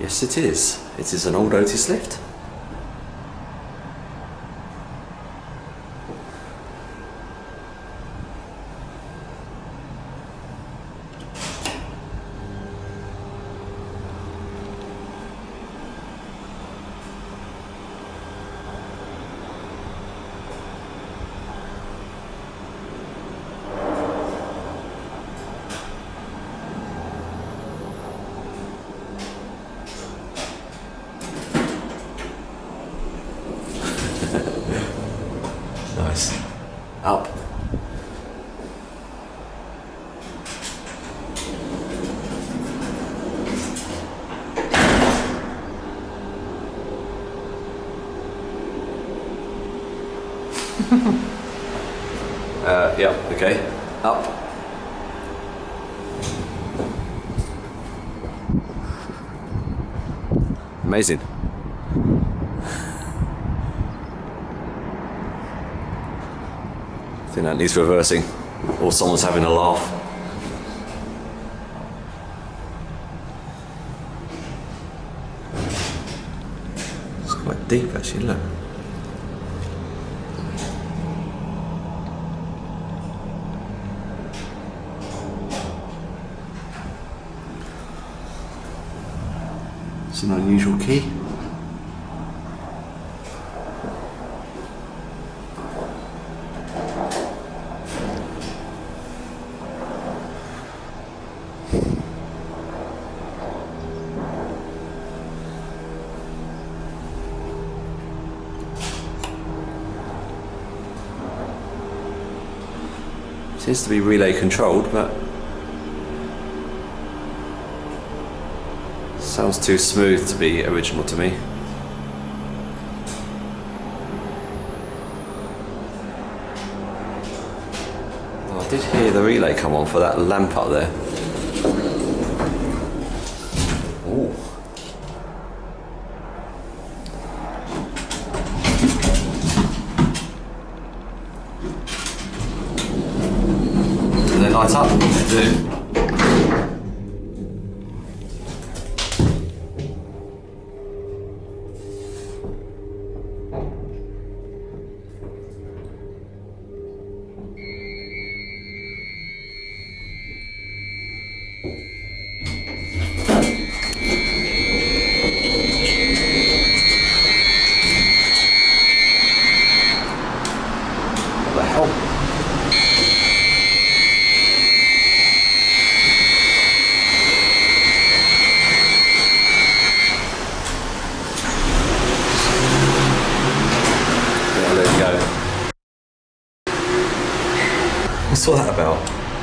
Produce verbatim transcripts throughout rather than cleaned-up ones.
Yes, it is. It is an old Otis lift. Nice. Up. uh, yeah, okay. Up. Amazing. I think that needs reversing, or someone's having a laugh. It's quite deep actually, look. It's an unusual key. Seems to be relay controlled, but sounds too smooth to be original to me. Oh, I did hear the relay come on for that lamp up there. Ooh. Do they light up? They do. What the hell? What's all that about?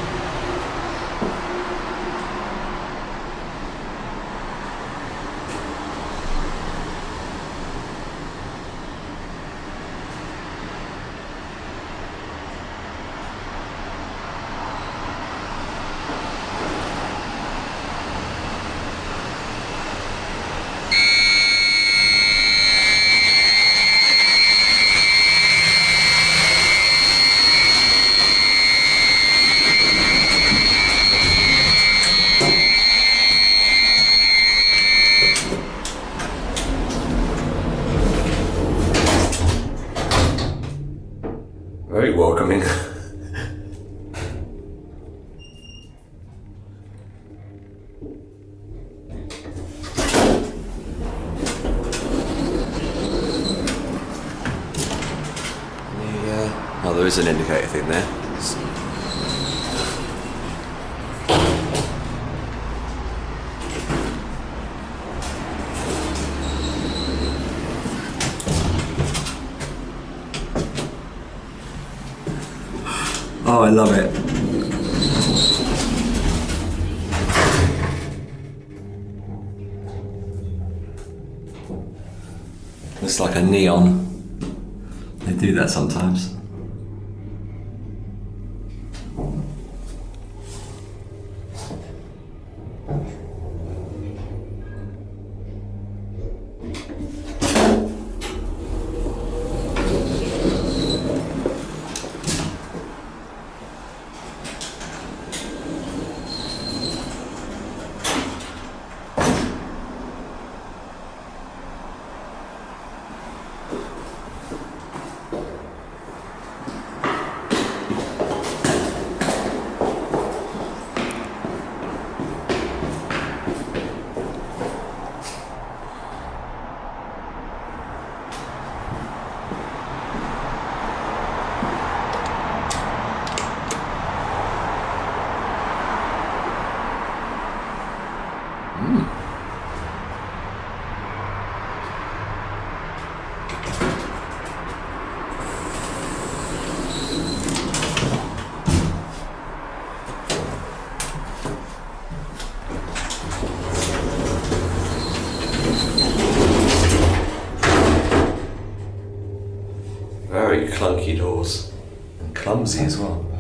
Very welcoming. Yeah. Oh, there is an indicator thing there. Oh, I love it. Looks like a neon. They do that sometimes. clunky doors and clumsy as well.